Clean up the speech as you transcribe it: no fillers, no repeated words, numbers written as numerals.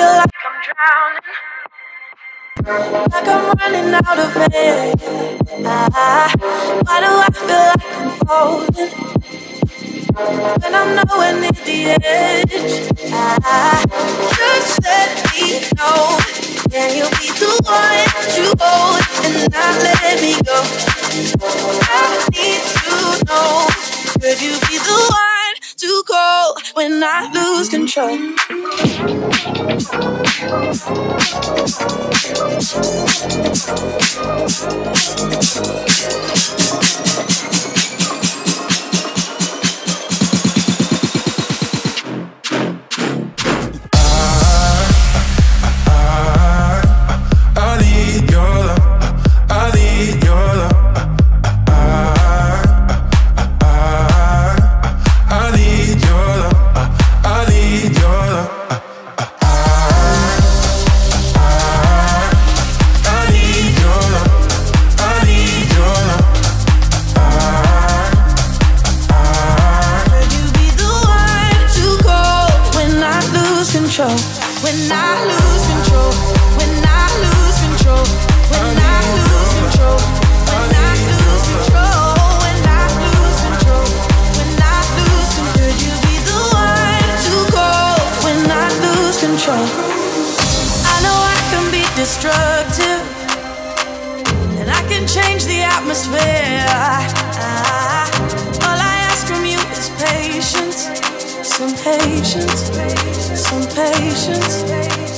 feel like I'm drowning, like I'm running out of air. Why do I feel like I'm falling when I'm nowhere near the edge? Just let me know, can you be the one to hold and not let me go? I need to know, could you be the one to call when I lose control? When I lose control, when I lose control, when I lose control, when I lose control, when I lose control, when I lose control, could you be the one to call when I lose control? I know I can be destructive, and I can change the atmosphere. All I ask from you is patience, some patience, some patience.